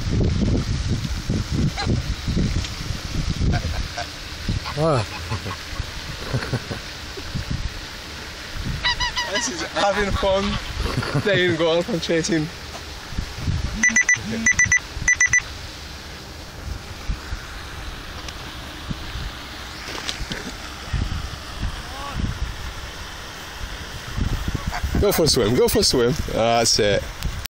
Ah. This is having fun playing golf and chasing. Go for a swim, go for a swim. That's it.